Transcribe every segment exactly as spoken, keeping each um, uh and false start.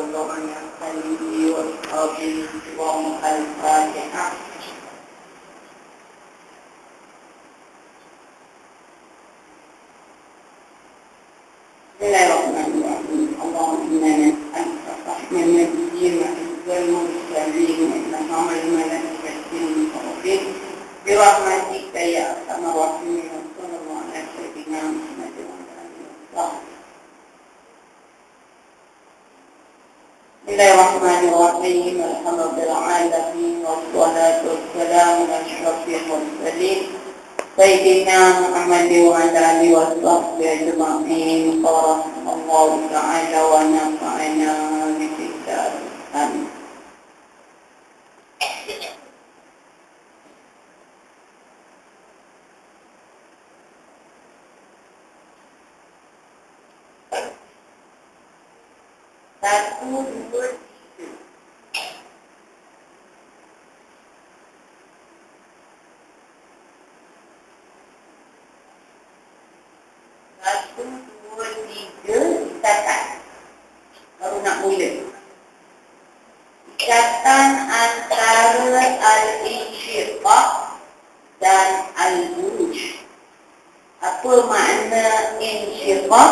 الله عليه وصحبه وسلم. الفاتحة. Bismillahirrahmanirrahim. Allahumma nas'aluka rahmatan nabiyyin wal mursalin innaka alimul hakim qadir bi rahmatika ya arhamar rahimin. Sallallahu alaihi wasallam. Bismillahirrahmanirrahim. Alhamdulillah alamin wassalatu wassalamu ala asyrafil mursalin Sayyidina Muhammad wa ala alihi wa sahbihi ajma'in. Allahu ta'ala wa nafa'ana bi kitab. Amin. Satu, dua, tiga. Satu, dua, tiga, ikatan. Baru nak mula. Ikatan antara al-insyiqaq dan al-buruj. Apa makna insyiqaq?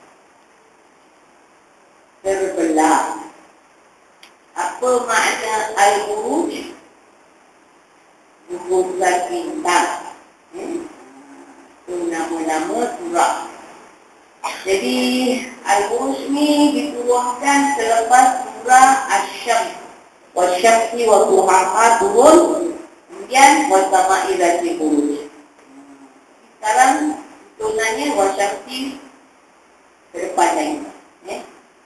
Terbelah. Apa makna al-buruj? Gugusan bintang. Hmm? Itu nama-nama surah. Jadi al-buruj ni diturunkan selepas surah Asy-Syams. Wasyamsi wa duhaha turun, kemudian wasama'i zatil buruj. Sekarang turunannya wasyamsi ke depan lagi. Ya.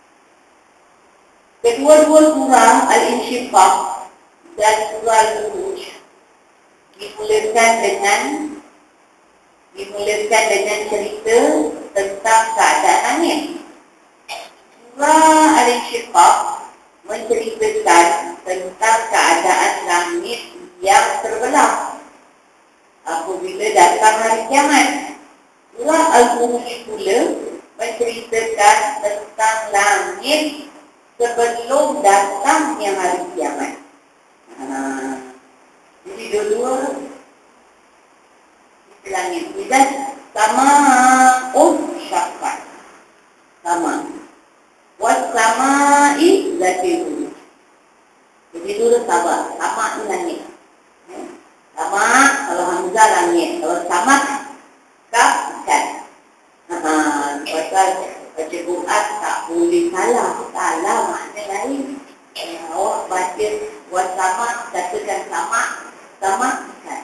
Kedua-dua surah Al-Insyiqaq dan surah Al-Buruj dimulakan dengan dimulakan dengan cerita tentang keadaan langit. Surah Al-Insyiqaq menceritakan tentang keadaan langit yang terbelah apabila datang hari kiamat. Surah Al-Buruj pula menceritakan tentang langit sebelum datangnya hari kiamat. Ha. Jadi dua-dua langit dan sama unsyaqqat. Sama. Wasama'i zatil buruj. Jadi dulu sama, sama ni langit. Sama kalau hamzah langit, kalau sama kaf ikan. Ha, pasal baca Quran tak boleh salah. Salah makna lain. Eh, awak baca wasama, katakan sama, sama ikan.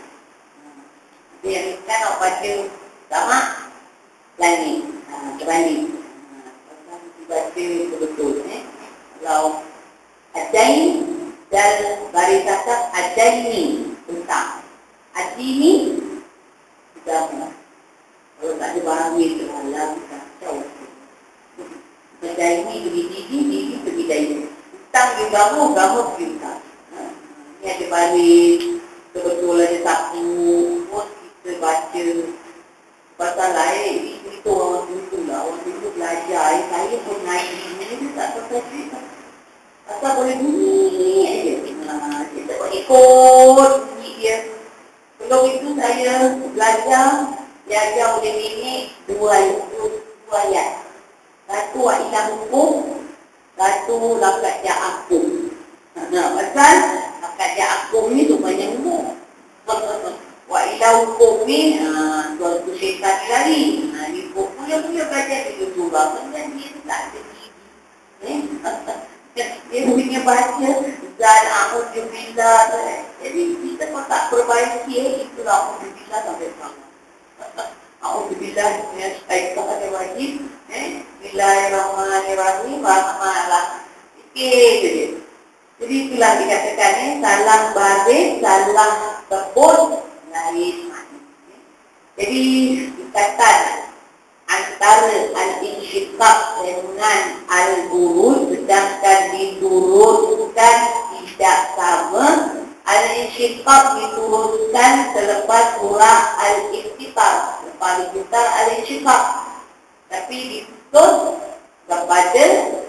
Dia ikan awak baca sama langit. Ha, terbalik. Baca betul eh. Kalau adain dan baris atas adaini tentang adini sudah. Kalau tak ada barang ni terhalang kacau. Adaini beri didi, didi beri daya. Tentang dia gamu, gamu kita. Ini ada baris betul ada sapu pun kita baca. Pasal lain, itu orang dulu lah, orang dulu belajar. Saya pun naik ini, dia tak tahu cerita. Pasal boleh bunyi aja. Nah, kita boleh ikut bunyi dia. Sebelum itu saya belajar, belajar oleh nenek dua ayat. Dua ayat. Satu ilah hukum, satu lakat ja'akum. Nah, pasal lakat ja'akum ni tu banyak umur. Wa ilah hukum ni, haa, tuan tu syaitan lari. Haa, dia punya-punya belajar dia surah. Kemudian dia tu tak ada diri. Eh? Dia punya baca, dan a'udzubillah. Jadi kita pun tak perbaiki, eh, itulah a'udzubillah sampai sama. A'udzubillah, ya, syaitan ada wajib. Eh? Bismillahirrahmanirrahim. Rahmanallah. Sikit je dia. Jadi itulah dikatakan, eh, salah baris, salah sebut, lain makna. Jadi ikatan antara al-insyiqaq dengan al-buruj sedangkan diturunkan tidak sama. Al-insyiqaq diturunkan selepas surah al-Infitar. Lepas Al-Infitar al-insyiqaq. Tapi ditutup kepada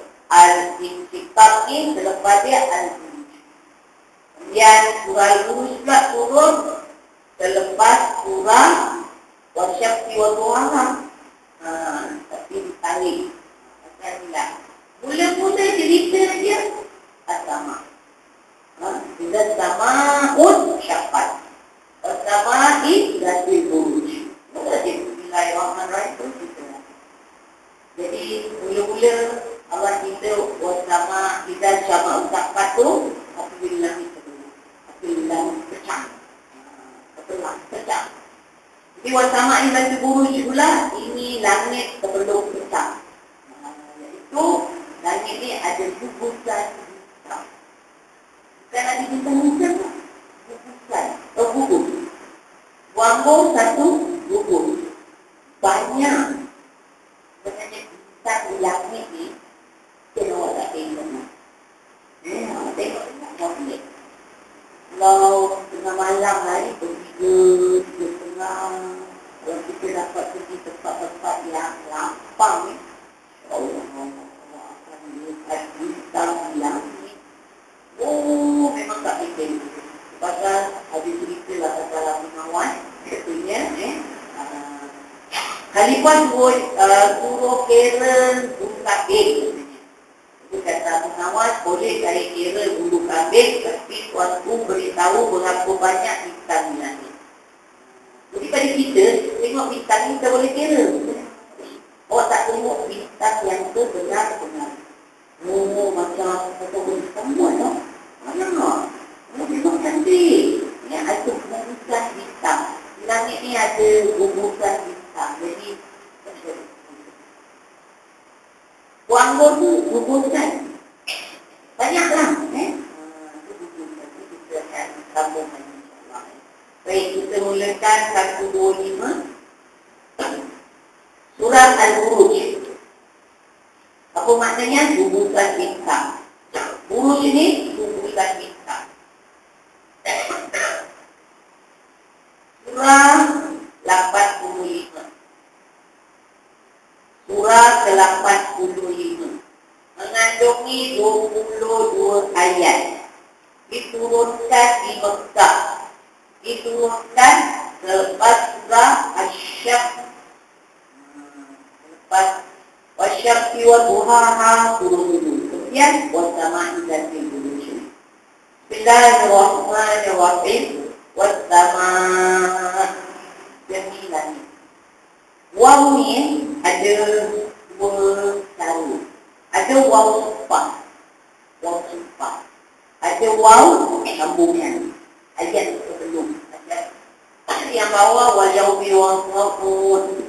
Al-Insyikak ni selepas dia Al-Buruj. Kemudian surah Al-Buruj pula turun selepas surah Wasyafti wa Duhaha. Ha, tapi ditarik. Pasal bila mula-mula cerita dia As-Sama. Ha, bila Sama'un Syafat. As-Sama'i Zatil Buruj. Bismillahirrahmanirrahim. Jadi mula-mula Allah kita wasama kita sama ucapan tu apabila kita dulu apabila pecah apabila pecah. Jadi wasama ini lagi buruj pula, ini langit sebelum pecah. Iaitu langit ni ada gugusan bintang. Bukan ada bintang-bintang, gugusan atau gugus. Wambung satu gugus. Banyak sebenarnya bintang di langit ni. Kita awak tak tengok. Eh, awak tengok tak boleh. Kalau tengah malam hari bertiga, tiga tengah, kalau kita dapat pergi tempat-tempat yang lapang ni, Allah Allah akan lihat bintang di langit. Oh, memang tak fikir. Pasal ada cerita lah pasal Abu Nawas, katanya, eh, uh, Khalifah suruh, uh, suruh kira bulu kambing. Itu kata Abu Nawas, boleh saya kira bulu kambing, tapi tuanku beritahu berapa banyak bintang di langit. Jadi pada kita, tengok bintang ni kita boleh kira. Awak tak tengok bintang yang sebenar-benar. Oh, macam satu bintang buat tak? Mana tak? Oh, memang cantik. Ini ada gugusan bintang. Di langit ni ada gugusan bintang. Jadi, Wanggur tu gugusan. Banyaklah. Eh? Itu gugusan. Itu kita akan sambungkan insyaAllah. Baik, kita mulakan seratus dua puluh lima. Surah Al-Buruj. Apa maknanya? Gugusan bintang. Buruj ini gugusan bintang. Surah lapan puluh lima. Surah ke lapan puluh lima mengandungi dua puluh dua ayat. Diturunkan di Mekah. Diturunkan selepas surah Asy-Syams. Selepas Wasyafti wa Duhaha turun dulu. Kemudian wasama'i zatil buruj. Bismillahirrahmanirrahim. Wasama' jamilan. Waw ni ada dua cara. Ada waw sumpah. Waw sumpah. Ada waw sambungan. Ayat sebelum. Ayat yang bawah wal yaumi waqafun.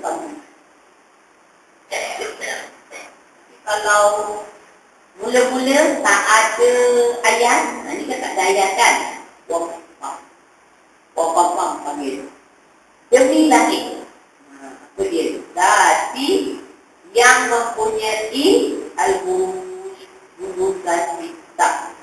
Kalau mula-mula tak ada ayat, ini kan tak ada ayat kan? Waw sumpah. Waw sumpah panggil. Demi langit. Apa dia? Tapi yang mempunyai al-buruj, gugusan bintang.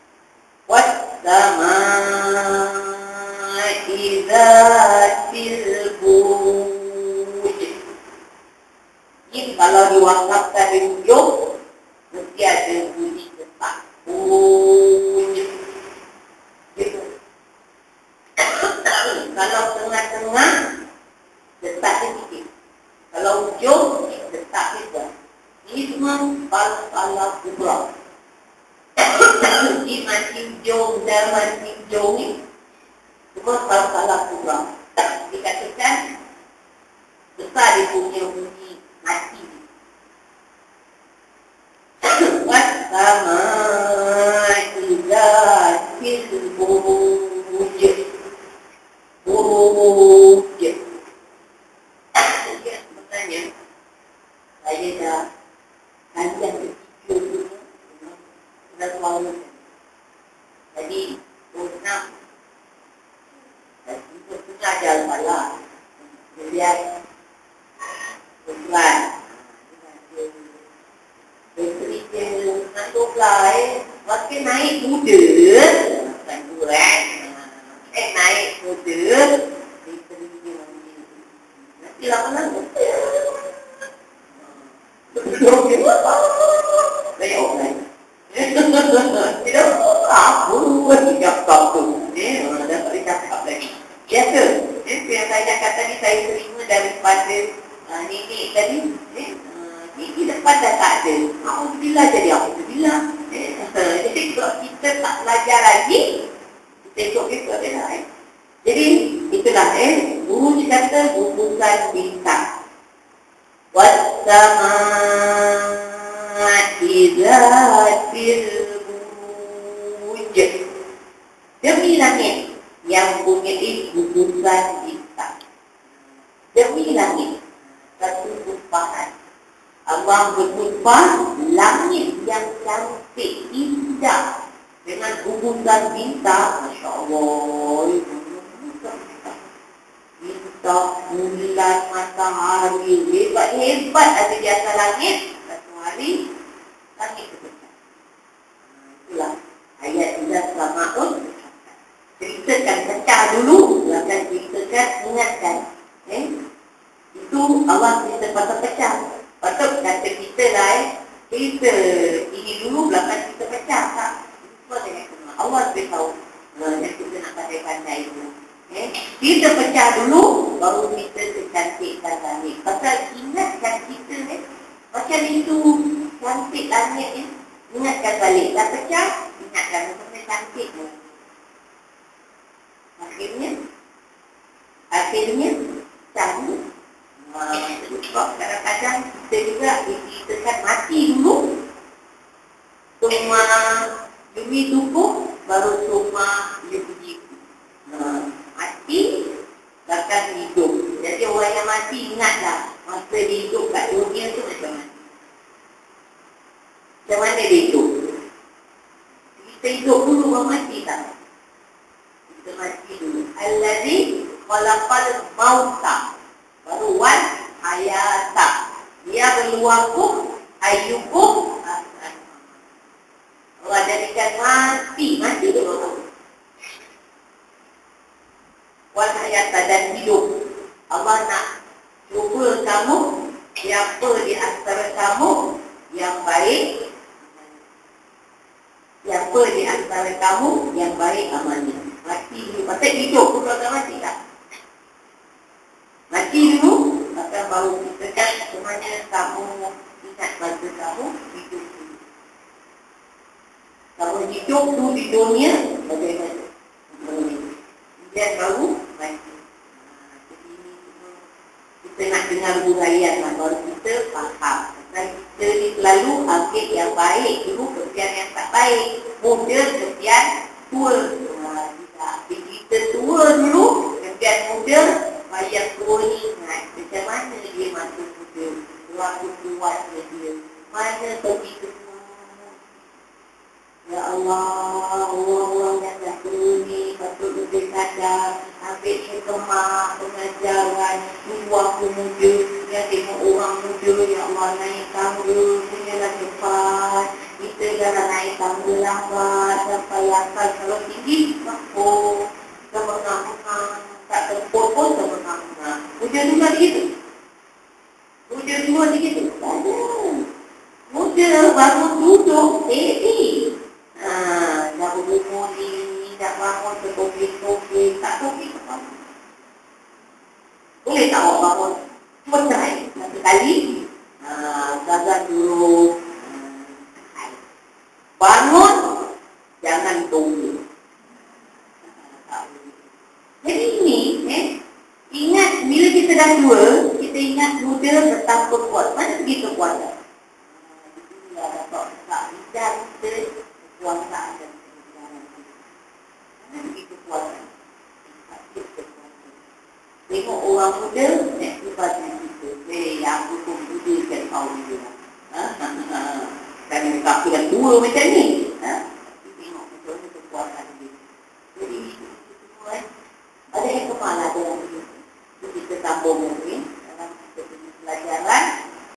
Was-sama'i zatil buruj. Ini kalau diwakafkan di ujung, mesti ada bunyi letak. Buruj. Gitu. Kalau tengah-tengah, letak sedikit. Kalau ujung, letak juga. Ini semua Fal-Falah Kubra. Ini mancing jom dan mancing jom ni semua Fal-Falah Kubra. Dikatakan besar dia punya bunyi mati. Wassama'i zatil buruj. Buruj. Sebenarnya saya dah kajian ketiga dulu sudah selalu. Jadi nak kita sudah jalan malam. Kemudian tuan Menteri Jenderal Nantuklai makin naik muda bukan kurang eh naik muda Menteri Jenderal nanti lama-lama betul-betul banyak orang tadi, eh, uh, ni di depan dah tak ada. Alhamdulillah jadi Alhamdulillah. Eh, uh, jadi kalau kita tak belajar lagi, kita ikut itu adalah. Eh. Jadi itulah eh, guru kata hubungan bintang. Wassama'i dzatil buruj. Demi langit yang mempunyai hubungan bintang. Demi langit, satu sumpahan. Allah bersumpah langit yang cantik, indah dengan hubungan bintang. Masya Allah, bintang, bulan, matahari, hebat-hebat ada di atas langit. Satu hari, langit terpecah. Itulah ayat Iza Sama'un. Ceritakan pecah dulu, akan ceritakan ingatkan. Eh? Itu Allah cerita pasal pecah. Patut kata kita lah eh, cerita ini dulu, belakang kita pecah tak? Itu dengan semua. Allah beritahu uh, yang kita nak pandai-pandai dulu. Eh? Kita pecah dulu, baru kita kecantikkan langit. Pasal ingatkan kita eh, macam itu cantik langit eh. Ingatkan balik. Dah pecah, ingatkan macam cantik eh. Akhirnya, akhirnya, cantik. Sebab kadang-kadang kita juga kita kan mati dulu. Semua bumi tubuh, baru semua bumi mati, bahkan hidup. Jadi orang yang mati ingatlah masa dia hidup kat dunia tu macam mana. Macam mana dia hidup? Kita hidup dulu baru mati tak? Kita mati dulu. Allazi khalaqal mauta baru wan hayata. Dia berluangkum ayyukum ahsan. Allah jadikan mati, mati dulu. Wan hayata dan hidup. Allah nak cuba kamu, siapa di antara kamu yang baik, siapa di antara kamu yang baik amalnya. Mati dulu, pasal hidup pun akan mati tak? Mati dulu, maka baru kita kan semuanya kamu ingat bantu kamu hidup dulu. Kamu hidup dulu di dunia, bagaimana? Kemudian baru mati. Jadi ini semua kita nak dengar huraian lah, baru kita faham. Dan kita ni selalu ambil yang baik dulu, kemudian yang tak baik. Muda, kemudian tua. Jadi kita tua dulu, kemudian muda. Yang tua ni ingat macam mana dia masuk muda, laku kuatnya dia, mana pergi ke semua. Ya Allah, orang-orang yang dah tua ni patut lebih sadar, ambil hikmah pengajaran, buah pemuda, yang tengok orang muda, ya Allah naik tangga, punyalah cepat, kita jangan naik tangga lambat, sampai akal kalau tinggi, oh, kita mengamukkan. Tak tempur pun tak pernah. Muda juga begitu. Muda juga begitu. Tak ada. Muda baru duduk, baby. Haa, dah berumur ni, dah bangun tertopik-topik. Tak topik apa-apa. Boleh tak awak bangun? Cuma try. Satu kali. Haa, gagal dulu. Bangun, jangan tunggu. Jadi ini, eh, ingat bila kita dah tua, kita ingat muda betapa kuat. Mana begitu kuat? Jadi dia dapat tak bicara kita kekuasaan dan kebenaran. Mana begitu kuat? Tengok orang muda, nak sifatnya kita. Eh, yang aku pun muda kan kau ni. Kan aku dah tua macam ni.